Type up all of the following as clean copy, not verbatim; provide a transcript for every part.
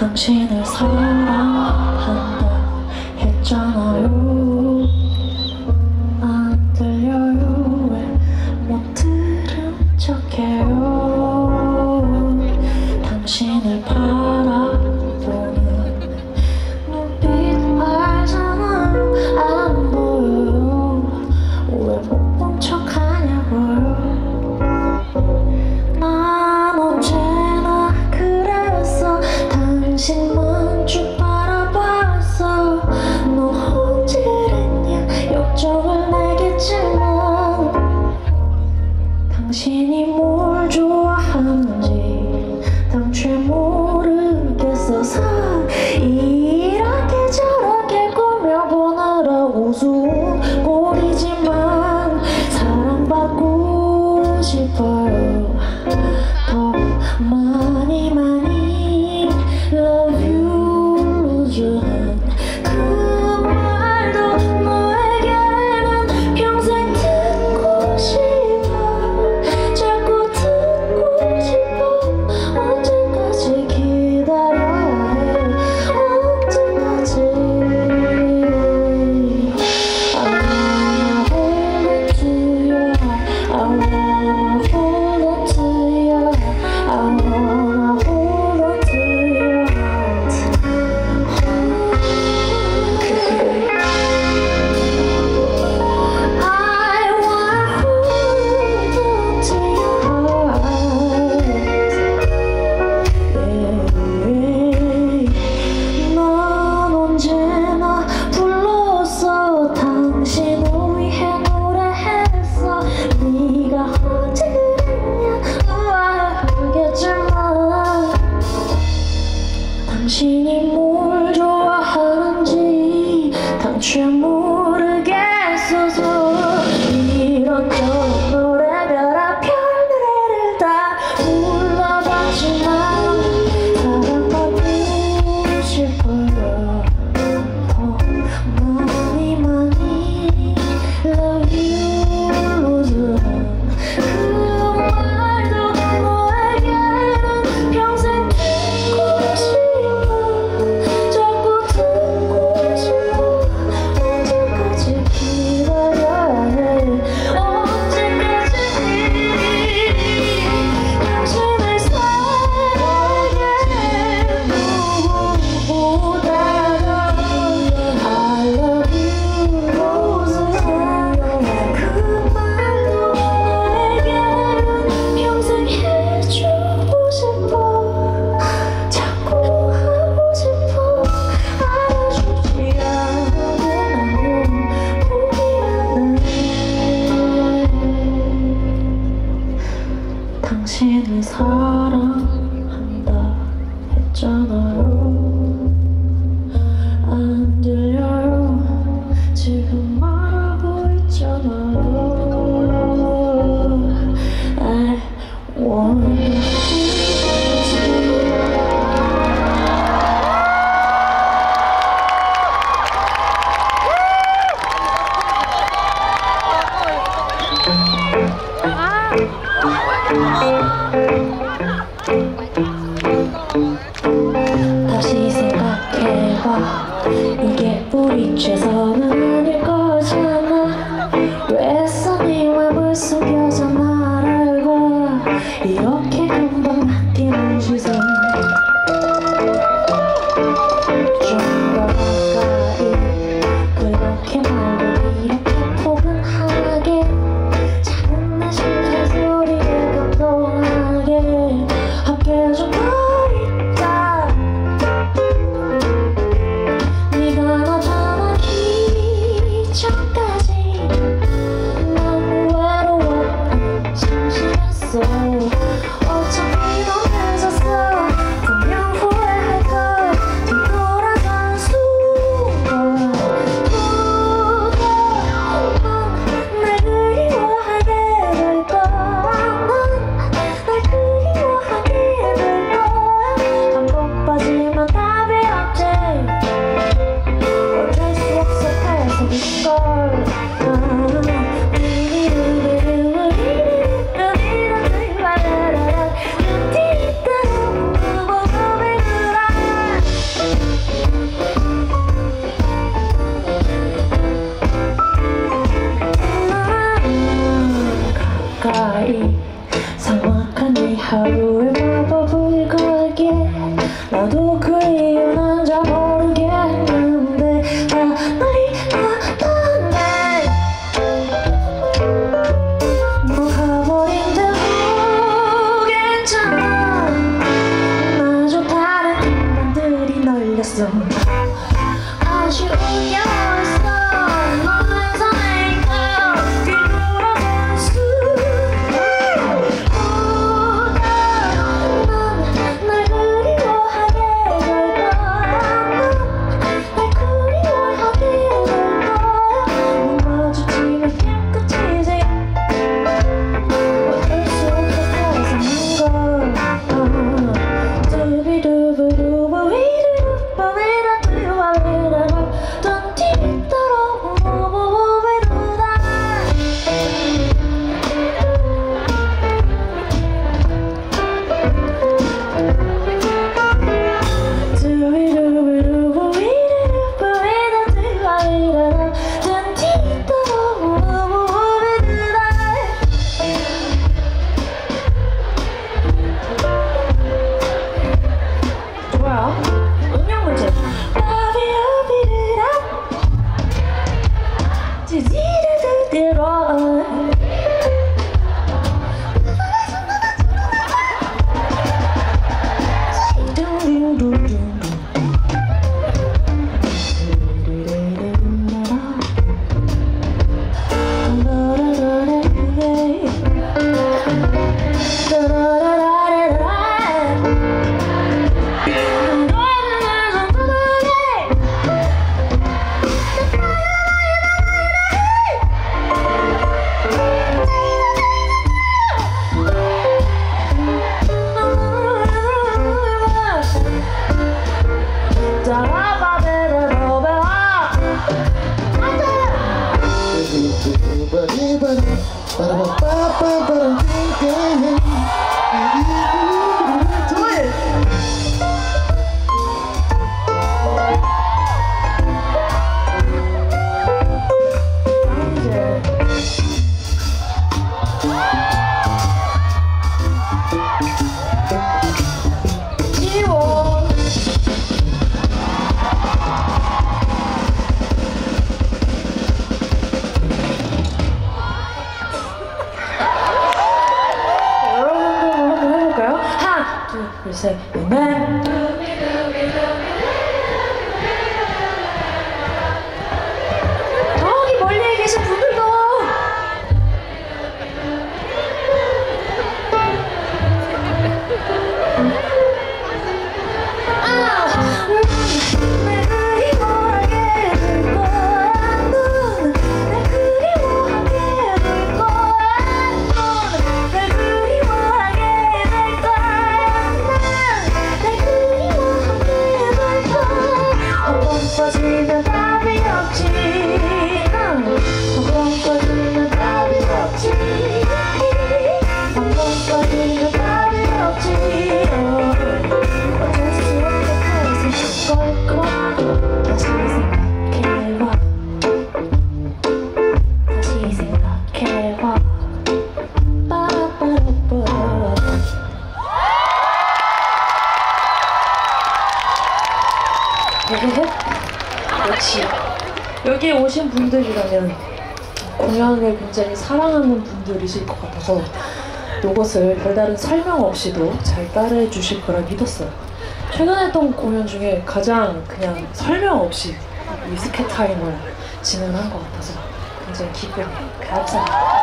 당신을 사랑한다 했잖아요. 안 들려요. 왜 못 들은 척해요. 당신을 바라보는 눈빛 알잖아요. 안 보여요. 왜 못 본 척하냐고요. 난 언제나 그랬어. 당신만 쭉 바라봤어. 너 언제 그랬냐 역적을 내겠지만 당신이 뭘 좋아하는지 당최 모르겠어서 이렇게 저렇게 꾸며보느라 우스운 꼴이지만 사랑받고 싶어요. 더 많이 love you 루즈한 그 말도 너에게는 평생 듣고 싶어. 자꾸 듣고 싶어. 언제까지 기다려야 해. 언제까지. I wanna hold on to you. I wanna hold on to you. I wanna hold on to your heart. 난 언제나 불렀어. 당신을 위해 노래했어. 네가 언제 그랬냐 알겠지만 당신이 뭘 좋아하는지 당최 모르겠어서 이런저런 노래별아 별노래를 다 불러봤지만 사랑받고 싶어요. 더 많이 love you 루즈한 그 말도 너에게는 평생 듣고 싶어. 자꾸 듣고 싶어. 언제까지 기다려야 해. 언제까지 당신을 사랑해. 무엇보다도 I love you 루즈한 그 말도 너에게는 평생 해주고 싶어. 자꾸 하고 싶어. 알아주지 않으면 포기하네. 당신을 사랑한다 했잖아요. 안 들려요. 지금 말하고 있잖아요. I wanna 다시 생각해봐. 이게 우리 최선은 아닐 거잖아. 왜 애써 네 맘을 숨겨서 날 알고 이렇게 금방 바뀌는 시선. 좀 더 가까이 그렇게 말고 이렇게 포근하게 작은 내 심장 소리에 감동하게 함께 좀 더 있다. 네가 나타나기 전까지 난 외로워 심심했어. 어차피 넌 늦었어. 하루의 마법을 걸게 나도 그 이유는 잘 모르겠는데 난리 났던데 너 가버린다고 괜찮아 마저 다른 인간들이 널렸어 아쉬운 였어 너는 선행가 뒤돌아선 수 날 그리워하게 될 거야 날 그리워하게 될 거야 못 마주치면 깨끗이지 어쩔 수 없어 사는 걸 두비두부두부 위르르 위르르 Don't take it 좋아요. 음량 문제. 둘, 셋, 넷. 저기 멀리에 계신 분들도 빠지면 답이 없지 한번 빠지면 답이 없지 한번 빠지면 답이 없지 어쩔 수 없어 걸 다시 생각해봐 다시 생각해봐 빠라빠라빠 역시 여기에 오신 분들이라면 공연을 굉장히 사랑하는 분들이실 것 같아서 이것을 별다른 설명 없이도 잘 따라해 주실 거라 믿었어요. 최근에 했던 공연 중에 가장 그냥 설명 없이 이 스케타임을 진행한 것 같아서 굉장히 기쁘네요. 감사합니다.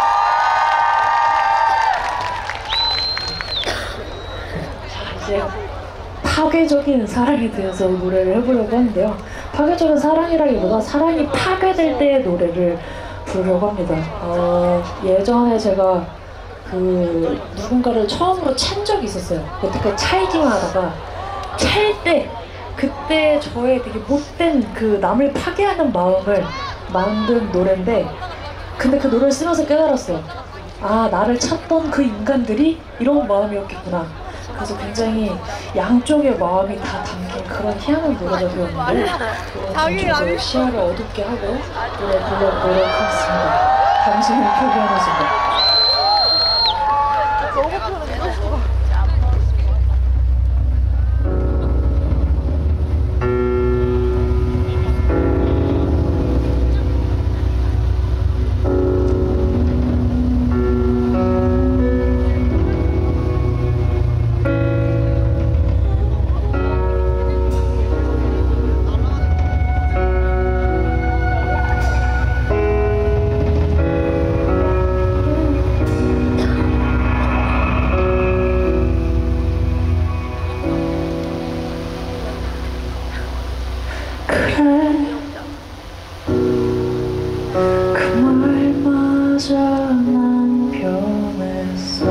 자, 이제 파괴적인 사랑에 대해서 노래를 해보려고 하는데요. 파괴적인 사랑이라기보다 사랑이 파괴될 때의 노래를 부르려고 합니다. 예전에 제가 그 누군가를 처음으로 찬 적이 있었어요. 여태까지 찰기만 하다가 찰 때 그때 저의 되게 못된 그 남을 파괴하는 마음을 만든 노래인데 근데 그 노래를 쓰면서 깨달았어요. 아, 나를 찾던 그 인간들이 이런 마음이었겠구나. 그래서 굉장히 양쪽의 마음이 다 담긴 그런 희한한 노래가 되었는데 점점 시야를 어둡게 하고 노래 부르도록 하겠습니다. 당신을 포기하는 순간. 그 말마저 난 변했어.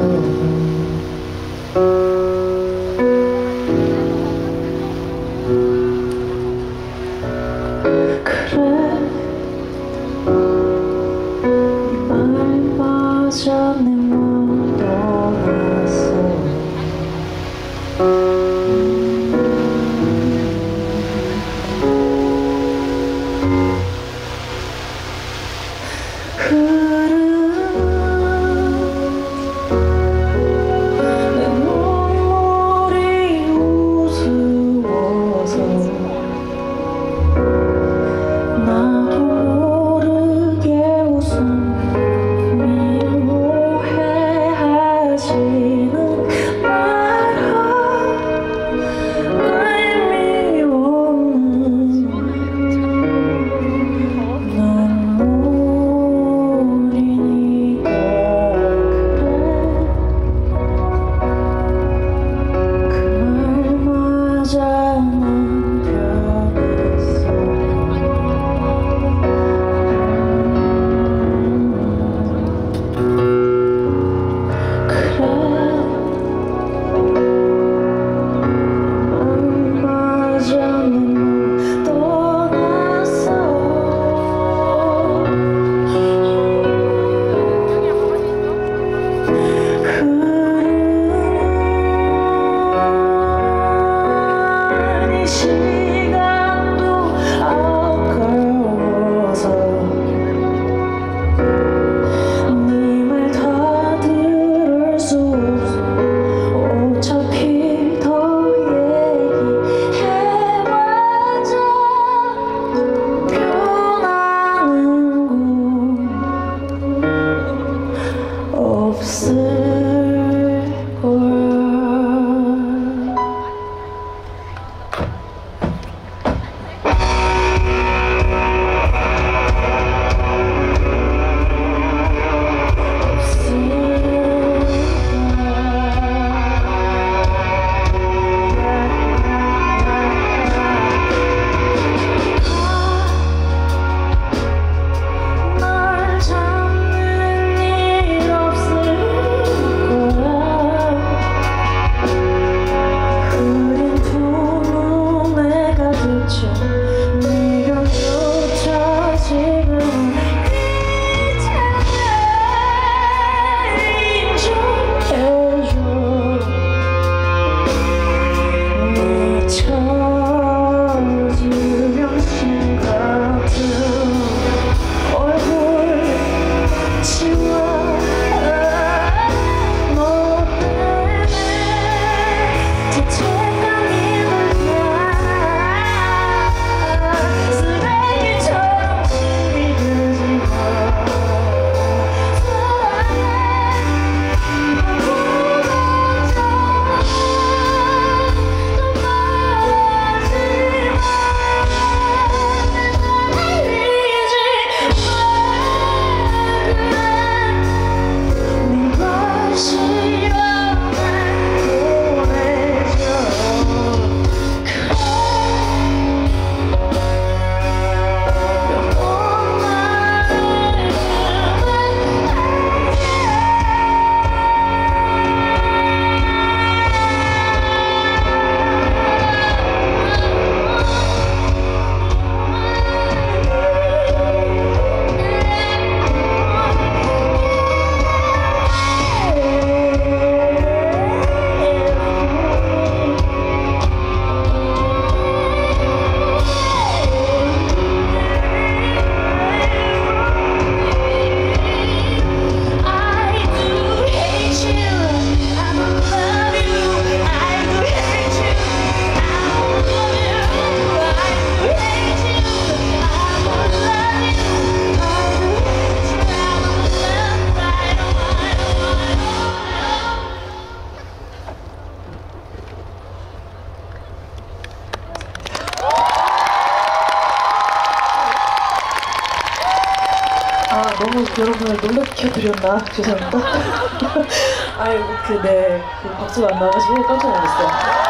그래 이 말마저 내 맘 떠났어. 너무 여러분을 놀래켜드렸나? 죄송합니다. 아이고, 그 박수가 안 나와가지고 깜짝 놀랐어요.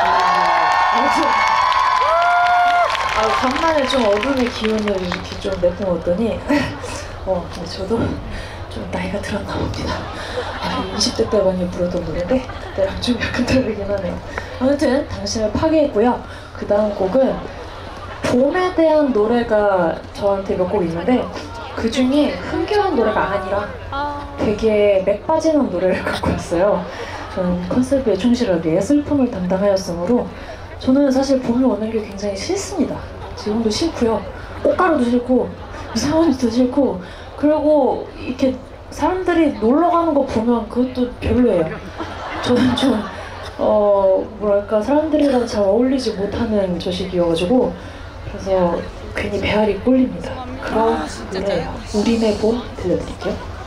간만에 좀 어둠의 기운을 이렇게 좀 내뿜었더니, 근데 저도 좀 나이가 들었나 봅니다. 20대 때 많이 부르던 노래인데, 그때랑 좀 약간 다르긴 하네요. 아무튼, 당신을 파괴했고요. 그 다음 곡은 봄에 대한 노래가 저한테 몇 곡 있는데, 그 중에 흥겨운 노래가 아니라 되게 맥 빠지는 노래를 갖고 왔어요. 저는 컨셉에 충실하게 슬픔을 담당하였으므로 저는 사실 봄이 오는 게 굉장히 싫습니다. 지금도 싫고요. 꽃가루도 싫고 미세먼지도 싫고 그리고 이렇게 사람들이 놀러 가는 거 보면 그것도 별로예요. 저는 좀 뭐랄까 사람들이랑 잘 어울리지 못하는 저식이어가지고 그래서 괜히 배알이 꼴립니다. 그런 노래 우리네 봄 들려드릴게요.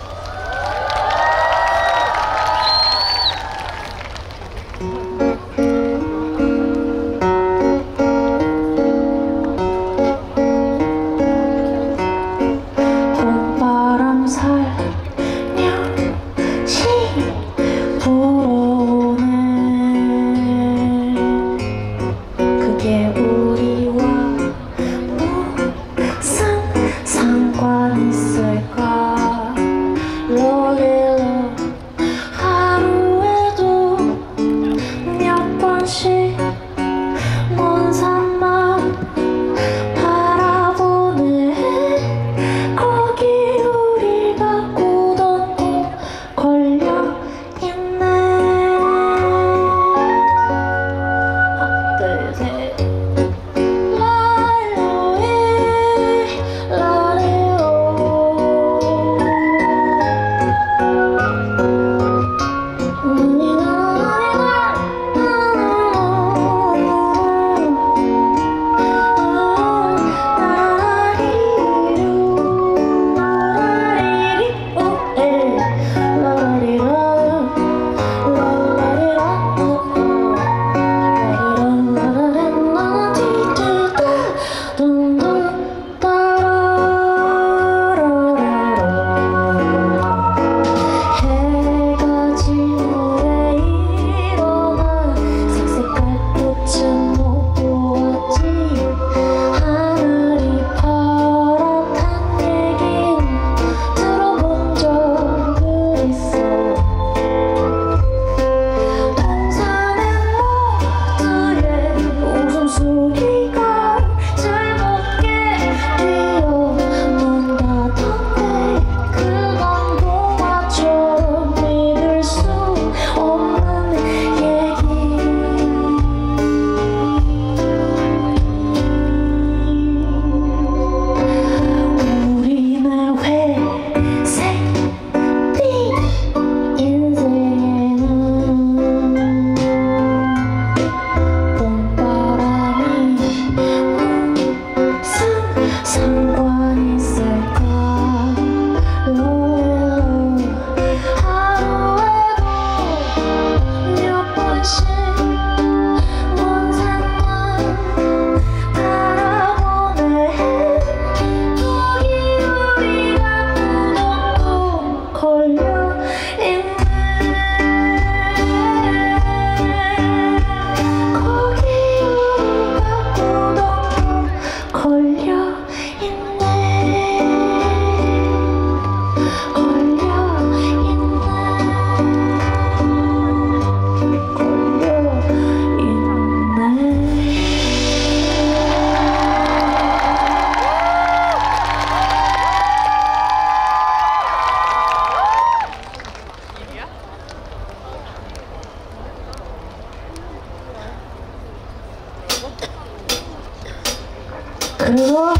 그래서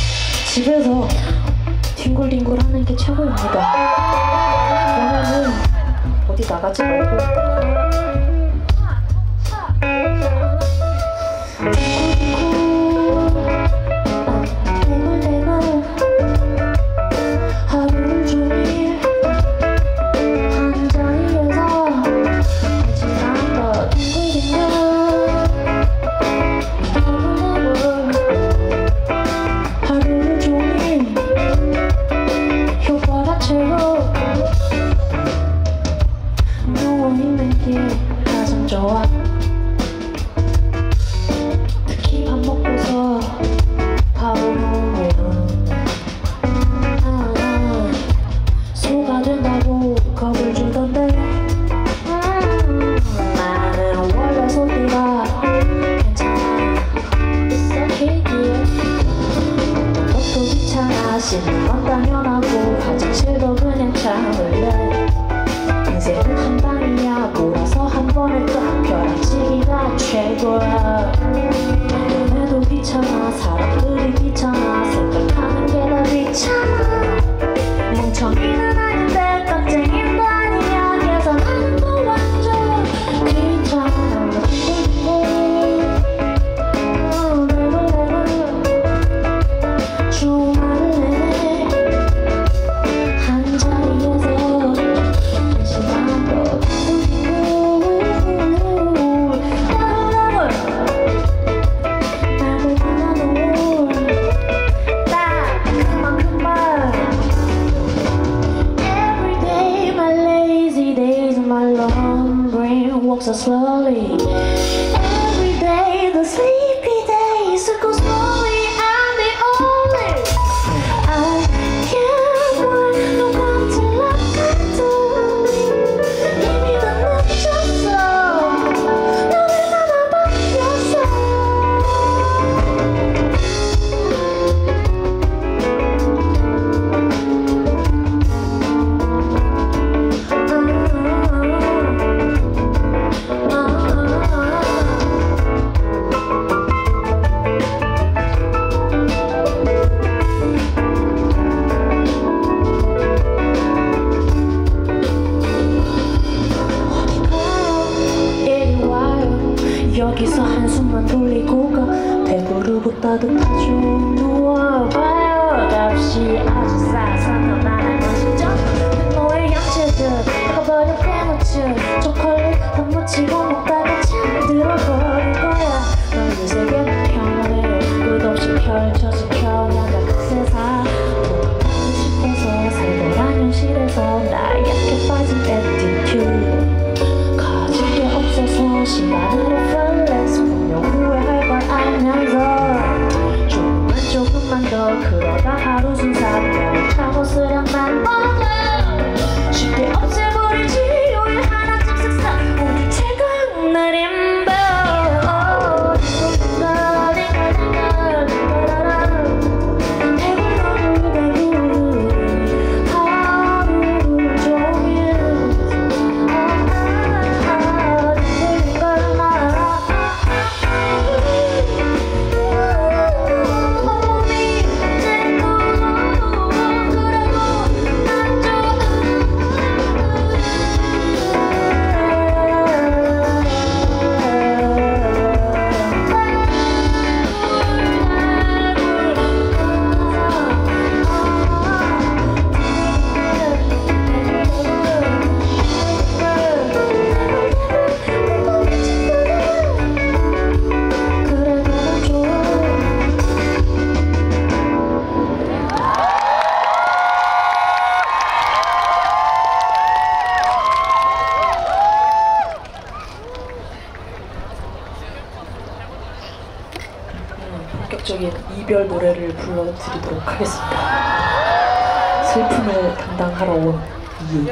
집에서 뒹굴뒹굴 하는 게 최고입니다. 그러면은 어디 나가지 말고 하루 종일 한 자리에서 지나다 하루 종일 효과같이 최고야. 너네도 귀찮아, 사람들이 귀찮아, 생각하는 게 다 귀찮아. 멍청이는 아닌데 깍쟁이도 아니야. 계산하는 거 완전 귀찮아. 주말을 내내 한 자리에서 한시간 더 walks so slowly. Every day the sleepy days go slowly. I'm the only. I can't wait. 너 같은 락 같은 이미 다 늦었어. 너는 나만 바뀌었어. 여기서 한숨만 돌리고 가. 배부르고 따뜻하죠. 누워봐요. 값이 아주 싸서 나는 진짜 너의 양치들 내가 버린 페너츠 초콜릿 다 묻히고 먹다가 잠들어버릴 거야. 너의 세계는 평온해. 끝없이 펼쳐진 평야가 그 세상 돌아가고 싶어서 살벌한 현실에서 나약해 빠진 attitude 가진 게 없어서 시간으로 플렉스 분명 후회할 걸 알면서 조금만 더 그러다 하루 순삭 참았으련 난 몰라. 쉽게 없애버리지 요일 하나쯤 쓱싹 우주 최강 내림배. 본격적인 이별 노래를 불러드리도록 하겠습니다. 슬픔을 담당하러 온 이유.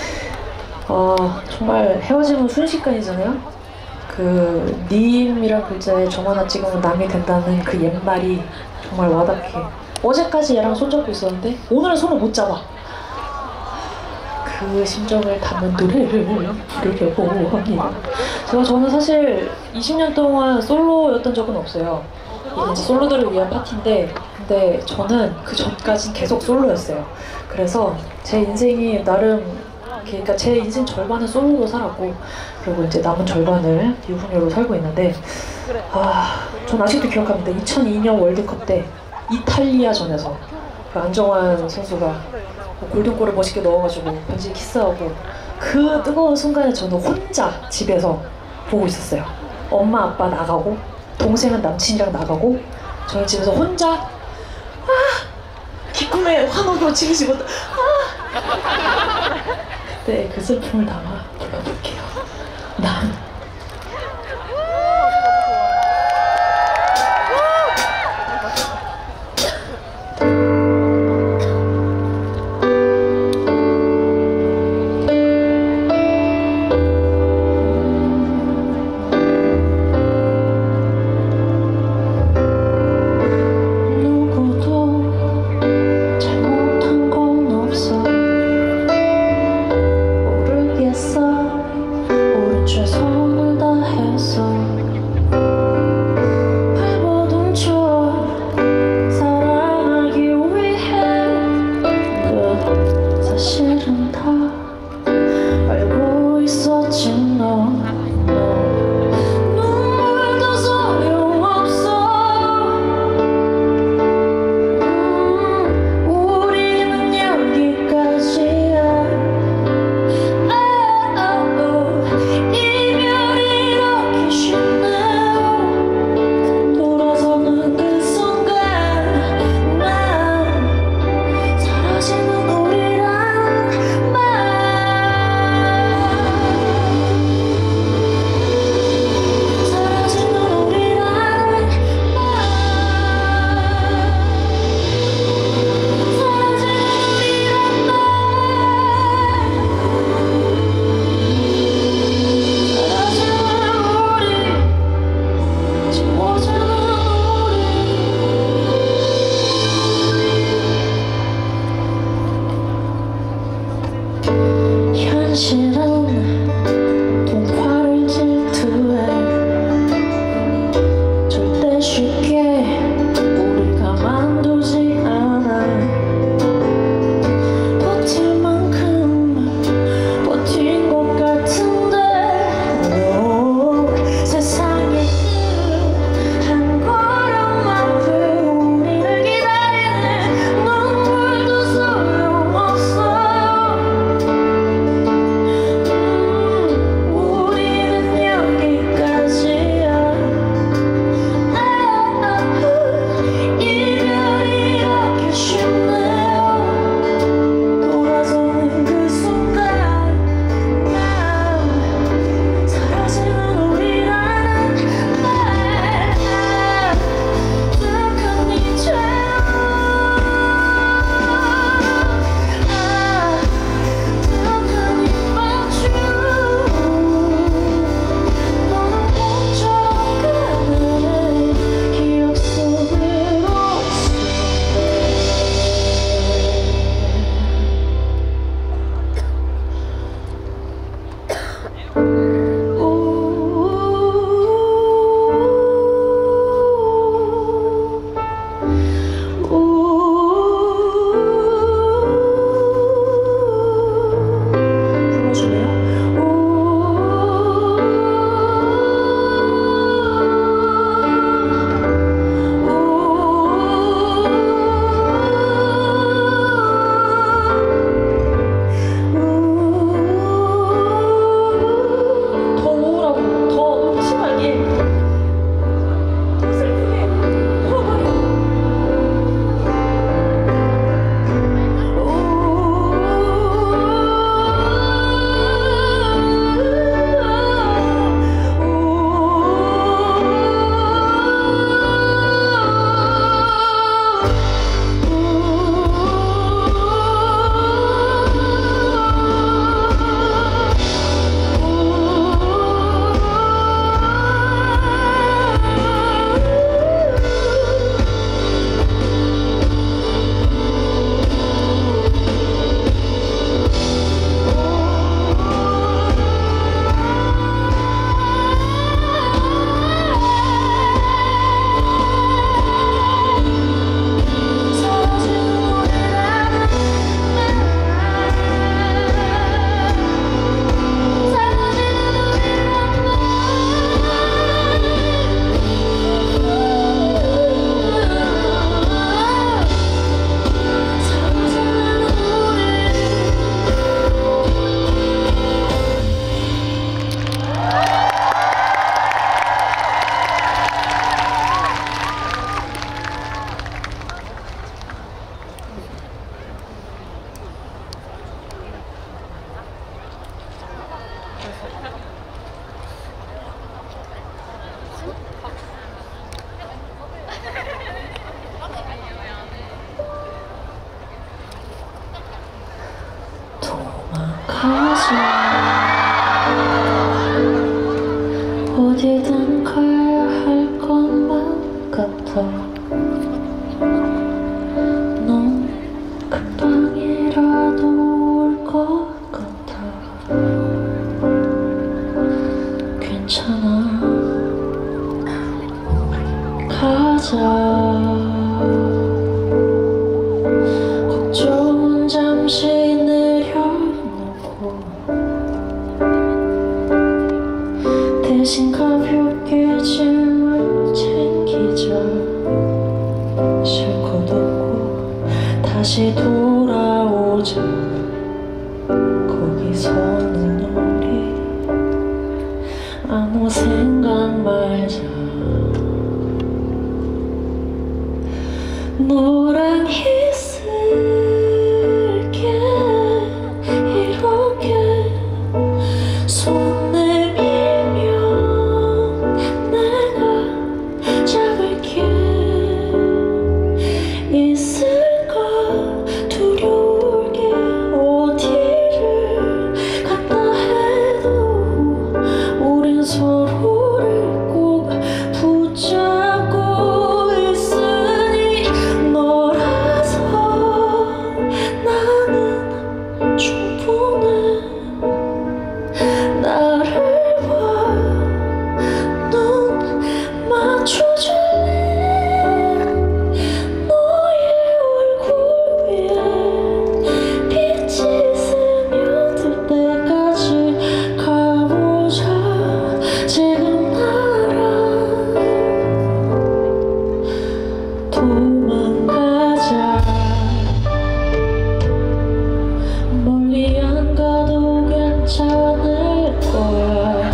정말 헤어짐은 순식간이잖아요. 그 님이란 글자에 점 하나 찍으면 남이 된다는 그 옛말이 정말 와닿게. 어제까지 얘랑 손잡고 있었는데 오늘은 손을 못 잡아. 그 심정을 담은 노래를 부르려고 합니다. 저는 사실 20년 동안 솔로였던 적은 없어요. 이게 이제 솔로들을 위한 파티인데, 근데 저는 그 전까진 계속 솔로였어요. 그래서 제 인생이 나름, 그러니까 제 인생 절반은 솔로로 살았고, 그리고 이제 남은 절반을 유부녀로 살고 있는데, 전 아직도 기억합니다. 2002년 월드컵 때 이탈리아전에서 그 안정환 선수가 골든골을 멋있게 넣어가지고 반지 키스하고, 그 뜨거운 순간에 저는 혼자 집에서 보고 있었어요. 엄마 아빠 나가고 동생은 남친이랑 나가고 저는 집에서 혼자 기쁨에 환호로 지르지 못해. 네, 그 슬픔을 담아 불러볼게요. 난 최선을 다해서 이젠 가야 할 것만 같아. 넌 금방이라도 올 것 같아. 괜찮아, 가자. 걱정은 잠시 내려놓고 대신 가볍게 짐을 챙기자. 실컷 웃고 다시 돌아오자. 거기서는 우리 아무 생각 말자. 너랑 있을게 이렇게 손 내밀면 내가 잡을게. 있을까 두려울 게 어디를 갔다 해도 우린 서로를 꼭 붙잡고 있으니 너라서 나는 충분해. 나를 봐, 눈 맞춰줄래. 너의 얼굴 위에 빛이 스며들 때까지 가보자. 지금 나랑 도망가자. 멀리 안 가도 괜찮을 거야.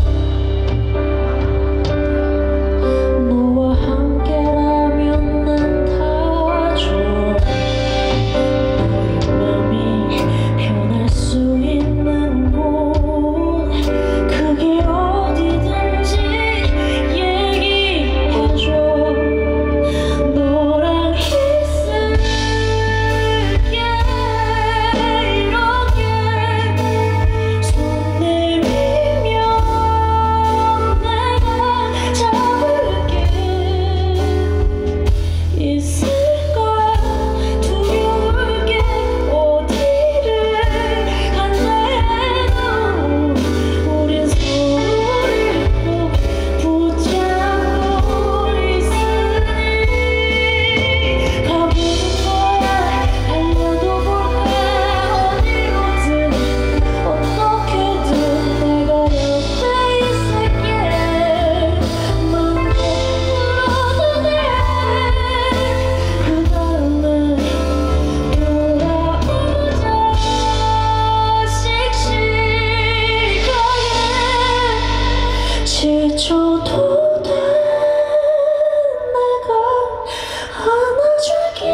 너와 함께라면 난 다 좋아. 너의 맘이 변할 수 있는 곳, 그게 어디든지 얘기해줘. 너랑 있을게 이렇게 손 내밀면 내가 잡을게. 있을까 두려울 게 어디를 간다 해도 우린 서로를 꼭 붙잡고 있으니 가보는 거야. 달려도 볼까. 어디로든 어떻게든 내가 옆에 있을게. 맘대로 불러도 돼. 그 다음에 돌아오자. 씩씩하게 지쳐도 돼. 내가 안아줄게.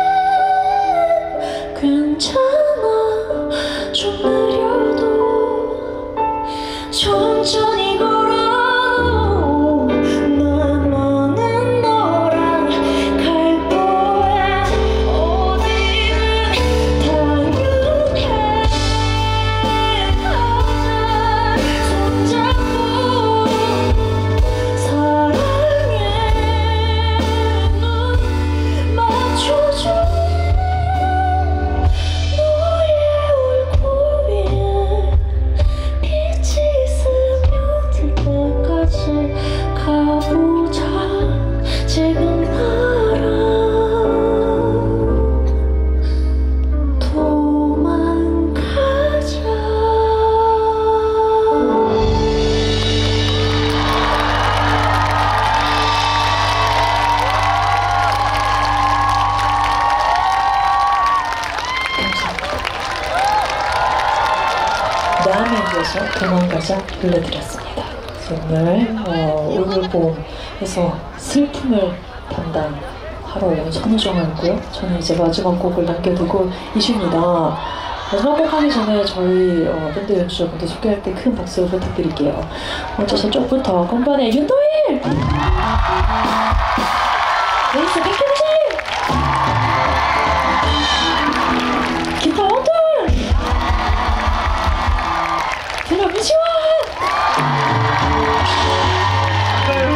괜찮아, 좀 느려도 천천히 걸어도 나는 너랑 갈 거야. 어디든 당연해. 가자, 손잡고 사랑해. 눈 맞춰줄래. 너의 얼굴 위에 빛이 스며들 때까지 가보자. 지금 나랑 도망가자. 다음에 이어서 도망가자 불러드렸습니다. 오늘 울보에서 슬픔을 담당하러 온 선우정아였고요. 저는 이제 마지막 곡을 남겨두고 이쉽니다. 마지막 곡 하기 전에 저희 밴드 연주자분들 소개할 때 큰 박수 부탁드릴게요. 먼저 저쪽부터 건반의 윤도일! 베이스 백현지! 기타 원돌! 테너 미시원!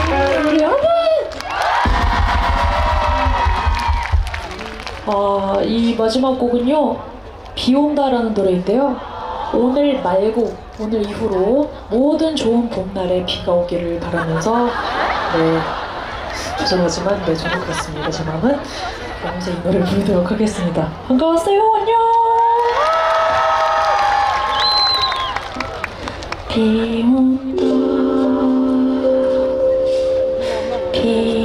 이 마지막 곡은요, 비 온다라는 노래인데요. 오늘 말고 오늘 이후로 모든 좋은 봄날에 비가 오기를 바라면서, 네, 죄송하지만 네, 저는 그렇습니다. 제 마음은. 그러면서 이 노래를 부르도록 하겠습니다. 반가웠어요. 안녕. 비 온다, 비